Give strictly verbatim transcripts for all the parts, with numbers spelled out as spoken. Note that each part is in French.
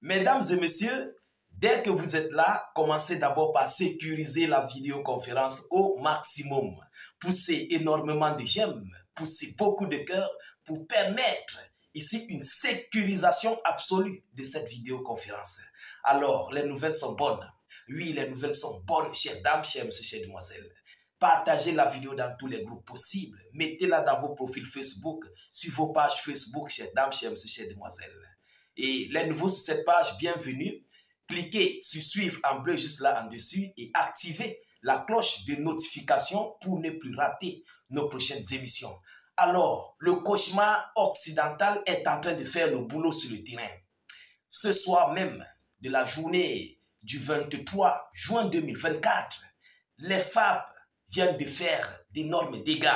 Mesdames et messieurs, dès que vous êtes là, commencez d'abord par sécuriser la vidéoconférence au maximum. Poussez énormément de j'aime, poussez beaucoup de cœur pour permettre ici une sécurisation absolue de cette vidéoconférence. Alors, les nouvelles sont bonnes. Oui, les nouvelles sont bonnes, chères dames, chers messieurs, chères demoiselles. Partagez la vidéo dans tous les groupes possibles. Mettez-la dans vos profils Facebook, sur vos pages Facebook, chères dames, chers messieurs, chères demoiselles. Et les nouveaux sur cette page, bienvenue. Cliquez sur suivre en bleu juste là en dessus et activez la cloche de notification pour ne plus rater nos prochaines émissions. Alors, le cauchemar occidental est en train de faire le boulot sur le terrain. Ce soir même de la journée du vingt-trois juin deux mille vingt-quatre, les F A B viennent de faire d'énormes dégâts.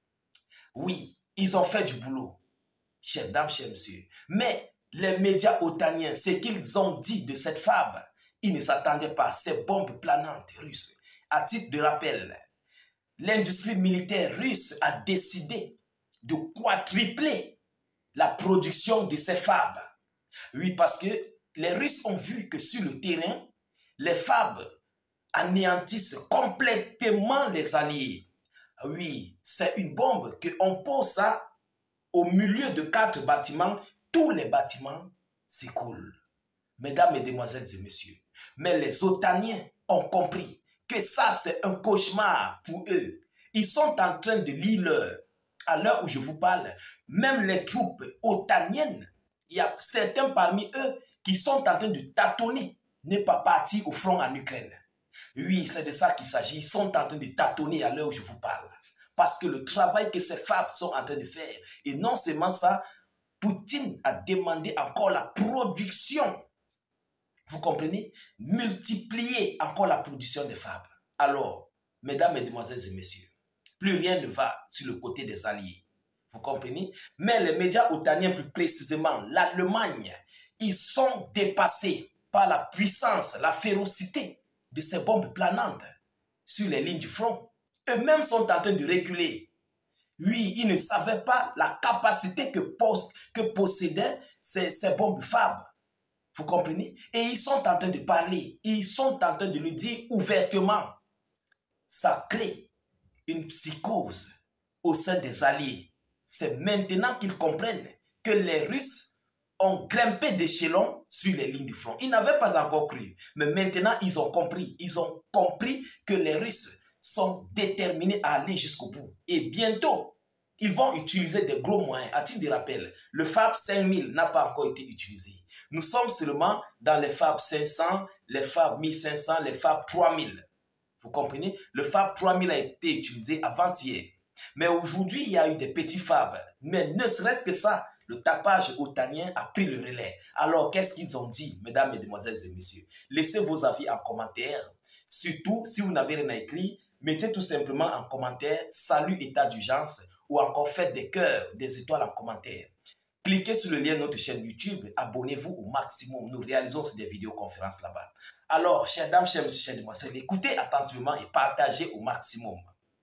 Oui, ils ont fait du boulot, chères dames, chers messieurs. Mais les médias otaniens, ce qu'ils ont dit de cette F A B, ils ne s'attendaient pas à ces bombes planantes russes. À titre de rappel, l'industrie militaire russe a décidé de quadrupler la production de ces F A B. Oui, parce que les Russes ont vu que sur le terrain, les F A B anéantissent complètement les alliés. Oui, c'est une bombe qu'on pose ça au milieu de quatre bâtiments. Tous les bâtiments s'écoulent. Mesdames, Mesdemoiselles et Messieurs, mais les Otaniens ont compris que ça, c'est un cauchemar pour eux. Ils sont en train de lire l'heure. À l'heure où je vous parle, même les troupes otaniennes, il y a certains parmi eux qui sont en train de tâtonner, ne pas partir au front en Ukraine. Oui, c'est de ça qu'il s'agit. Ils sont en train de tâtonner à l'heure où je vous parle. Parce que le travail que ces F A B sont en train de faire, et non seulement ça, Poutine a demandé encore la production. Vous comprenez? Multiplier encore la production des F A B. Alors, mesdames, mesdemoiselles et messieurs, plus rien ne va sur le côté des alliés. Vous comprenez? Mais les médias otaniens, plus précisément l'Allemagne, ils sont dépassés par la puissance, la férocité de ces bombes planantes sur les lignes du front. Eux-mêmes sont en train de reculer. Oui, ils ne savaient pas la capacité que, pos que possédaient ces, ces bombes F A B. Vous comprenez? Et ils sont en train de parler. Ils sont en train de le dire ouvertement. Ça crée une psychose au sein des alliés. C'est maintenant qu'ils comprennent que les Russes ont grimpé d'échelon sur les lignes du front. Ils n'avaient pas encore cru. Mais maintenant, ils ont compris. Ils ont compris que les Russes sont déterminés à aller jusqu'au bout. Et bientôt, ils vont utiliser des gros moyens. À titre de rappel, le F A B cinq mille n'a pas encore été utilisé. Nous sommes seulement dans les F A B cinq cents, les F A B mille cinq cents, les F A B trois mille. Vous comprenez? Le F A B trois mille a été utilisé avant-hier. Mais aujourd'hui, il y a eu des petits F A B. Mais ne serait-ce que ça, le tapage otanien a pris le relais. Alors, qu'est-ce qu'ils ont dit, mesdames, mesdemoiselles et messieurs? Laissez vos avis en commentaire. Surtout, si vous n'avez rien à écrire, mettez tout simplement en commentaire « Salut état d'urgence » ou encore faites des cœurs, des étoiles en commentaire. Cliquez sur le lien de notre chaîne YouTube, abonnez-vous au maximum. Nous réalisons des vidéoconférences là-bas. Alors, chères dames, chers messieurs, chères demoiselles, écoutez attentivement et partagez au maximum.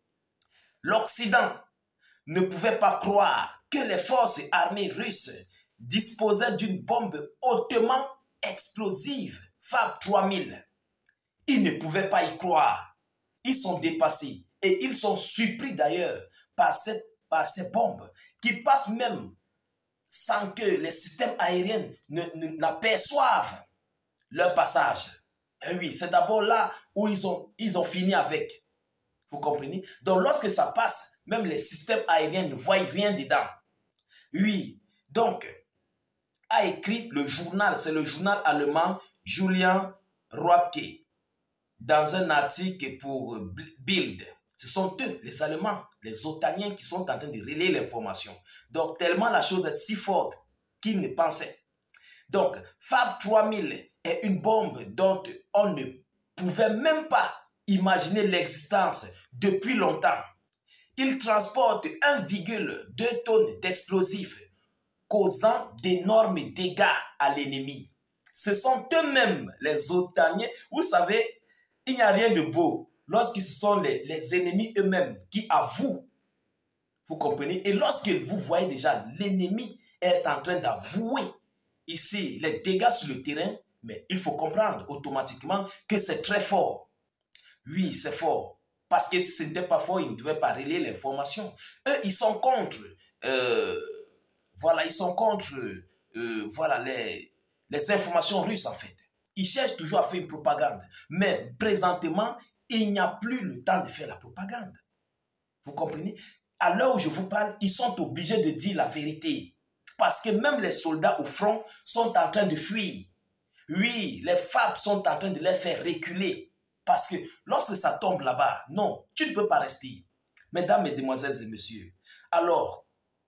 L'Occident ne pouvait pas croire que les forces armées russes disposaient d'une bombe hautement explosive F A B trois mille. Ils ne pouvaient pas y croire. Ils sont dépassés et ils sont surpris d'ailleurs par, par ces bombes qui passent même sans que les systèmes aériens n'aperçoivent leur passage. Et oui, c'est d'abord là où ils ont, ils ont fini avec. Vous comprenez? Donc lorsque ça passe, même les systèmes aériens ne voient rien dedans. Oui, donc, a écrit le journal, c'est le journal allemand Julian Roepke, dans un article pour Bild. Ce sont eux, les Allemands, les Otaniens, qui sont en train de relayer l'information. Donc, tellement la chose est si forte qu'ils ne pensaient. Donc, F A B trois mille est une bombe dont on ne pouvait même pas imaginer l'existence depuis longtemps. Il transporte un virgule deux tonnes d'explosifs, causant d'énormes dégâts à l'ennemi. Ce sont eux-mêmes, les Otaniens. Vous savez, il n'y a rien de beau lorsque ce sont les, les ennemis eux-mêmes qui avouent. Vous comprenez? Et lorsque vous voyez déjà l'ennemi est en train d'avouer, ici les dégâts sur le terrain, mais il faut comprendre automatiquement que c'est très fort. Oui, c'est fort. Parce que si ce n'était pas fort, ils ne devaient pas relayer l'information. Eux, ils sont contre, euh, voilà, ils sont contre, euh, voilà, les, les informations russes en fait. Ils cherchent toujours à faire une propagande. Mais présentement, il n'y a plus le temps de faire la propagande. Vous comprenez? À l'heure où je vous parle, ils sont obligés de dire la vérité. Parce que même les soldats au front sont en train de fuir. Oui, les F A B sont en train de les faire reculer. Parce que lorsque ça tombe là-bas, non, tu ne peux pas rester. Mesdames, mesdemoiselles et messieurs, alors,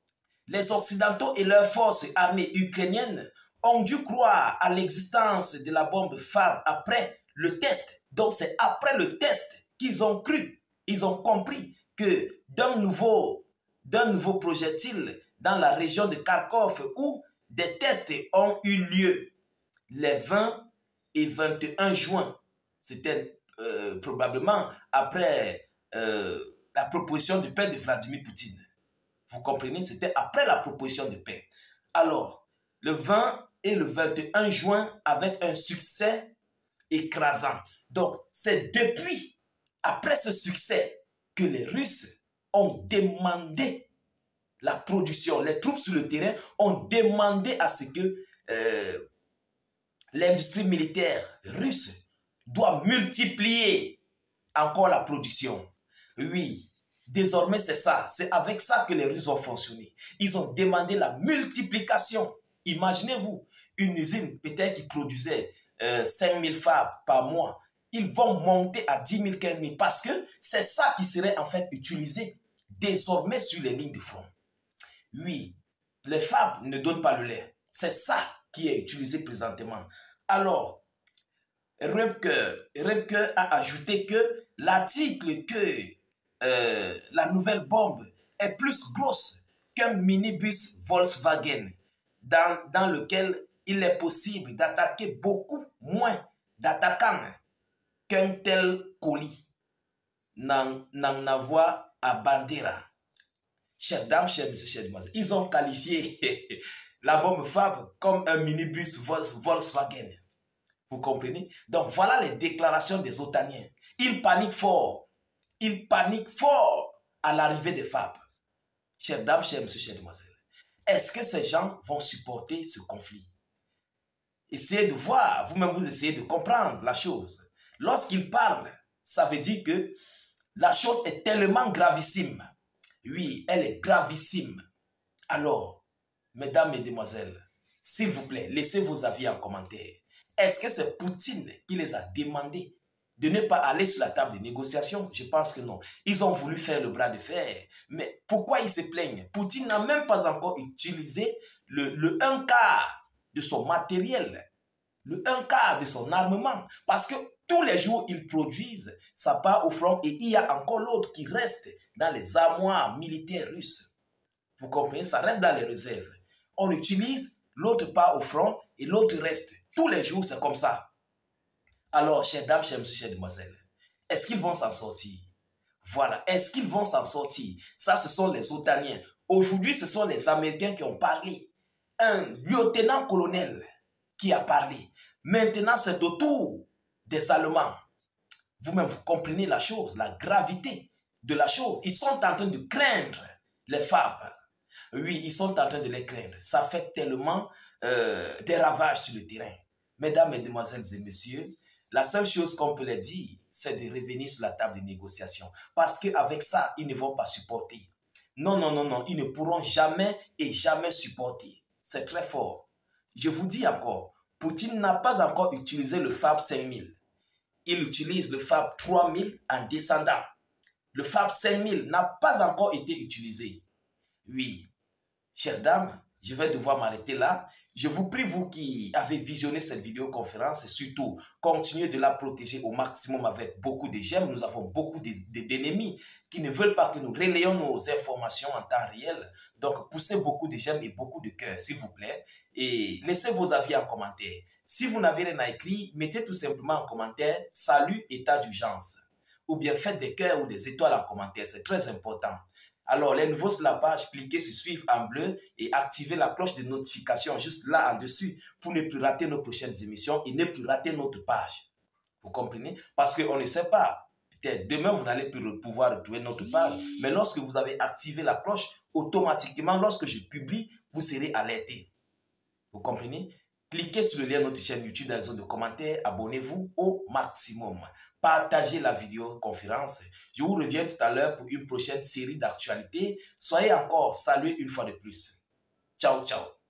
les Occidentaux et leurs forces armées ukrainiennes ont dû croire à l'existence de la bombe F A B après le test. Donc, c'est après le test qu'ils ont cru, ils ont compris que d'un nouveau, d'un nouveau projectile dans la région de Kharkov où des tests ont eu lieu les vingt et vingt et un juin. C'était euh, probablement après euh, la proposition de paix de Vladimir Poutine. Vous comprenez? C'était après la proposition de paix. Alors, le vingt et le vingt et un juin avec un succès écrasant. Donc, c'est depuis, après ce succès, que les Russes ont demandé la production. Les troupes sur le terrain ont demandé à ce que euh, l'industrie militaire russe doit multiplier encore la production. Oui, désormais c'est ça. C'est avec ça que les Russes vont fonctionner. Ils ont demandé la multiplication. Imaginez-vous, une usine peut-être qui produisait euh, cinq mille F A B par mois. Ils vont monter à dix mille, quinze mille parce que c'est ça qui serait en fait utilisé désormais sur les lignes de front. Oui, les F A B ne donnent pas le lait. C'est ça qui est utilisé présentement. Alors, Röpke, Röpke a ajouté que l'article que euh, la nouvelle bombe est plus grosse qu'un minibus Volkswagen dans, dans lequel il est possible d'attaquer beaucoup moins d'attaquants qu'un tel colis n'en avoir à Bandera. Chers dames, chers messieurs, chers demoiselles, ils ont qualifié la bombe F A B comme un minibus Volkswagen. Vous comprenez? Donc voilà les déclarations des Otaniens. Ils paniquent fort. Ils paniquent fort à l'arrivée des F A B. Chères dames, chers messieurs, chères demoiselles, est-ce que ces gens vont supporter ce conflit? Essayez de voir, vous-même vous essayez de comprendre la chose. Lorsqu'ils parlent, ça veut dire que la chose est tellement gravissime. Oui, elle est gravissime. Alors, mesdames, mesdemoiselles, s'il vous plaît, laissez vos avis en commentaire. Est-ce que c'est Poutine qui les a demandé de ne pas aller sur la table de négociation? Je pense que non. Ils ont voulu faire le bras de fer. Mais pourquoi ils se plaignent? Poutine n'a même pas encore utilisé le, le un quart de son matériel, le un quart de son armement. Parce que tous les jours, ils produisent, ça part au front et il y a encore l'autre qui reste dans les armoires militaires russes. Vous comprenez? Ça reste dans les réserves. On utilise, l'autre part au front et l'autre reste. Tous les jours, c'est comme ça. Alors, chères dames, chers messieurs, chères demoiselles, est-ce qu'ils vont s'en sortir? Voilà, est-ce qu'ils vont s'en sortir? Ça, ce sont les Otaniens. Aujourd'hui, ce sont les Américains qui ont parlé. Un lieutenant-colonel qui a parlé. Maintenant, c'est au tour des Allemands. Vous-même, vous comprenez la chose, la gravité de la chose. Ils sont en train de craindre les F A B. Oui, ils sont en train de les craindre. Ça fait tellement euh, des ravages sur le terrain. Mesdames, mesdemoiselles et messieurs, la seule chose qu'on peut leur dire, c'est de revenir sur la table de négociation. Parce qu'avec ça, ils ne vont pas supporter. Non, non, non, non, ils ne pourront jamais et jamais supporter. C'est très fort. Je vous dis encore, Poutine n'a pas encore utilisé le F A B cinq mille. Il utilise le F A B trois mille en descendant. Le F A B cinq mille n'a pas encore été utilisé. Oui, chères dames, je vais devoir m'arrêter là. Je vous prie, vous qui avez visionné cette vidéoconférence, et surtout, continuez de la protéger au maximum avec beaucoup de j'aime. Nous avons beaucoup d'ennemis qui ne veulent pas que nous relayions nos informations en temps réel. Donc, poussez beaucoup de j'aime et beaucoup de cœur, s'il vous plaît. Et laissez vos avis en commentaire. Si vous n'avez rien à écrire, mettez tout simplement en commentaire « Salut, état d'urgence » ou bien faites des cœurs ou des étoiles en commentaire. C'est très important. Alors, les nouveaux sur la page, cliquez sur suivre en bleu et activez la cloche de notification juste là en dessus pour ne plus rater nos prochaines émissions et ne plus rater notre page. Vous comprenez? Parce qu'on ne sait pas. Peut-être demain, vous n'allez plus pouvoir retrouver notre page. Mais lorsque vous avez activé la cloche, automatiquement, lorsque je publie, vous serez alerté. Vous comprenez? Cliquez sur le lien de notre chaîne YouTube dans la zone de commentaires. Abonnez-vous au maximum. Partagez la vidéoconférence. Je vous reviens tout à l'heure pour une prochaine série d'actualités. Soyez encore salués une fois de plus. Ciao, ciao.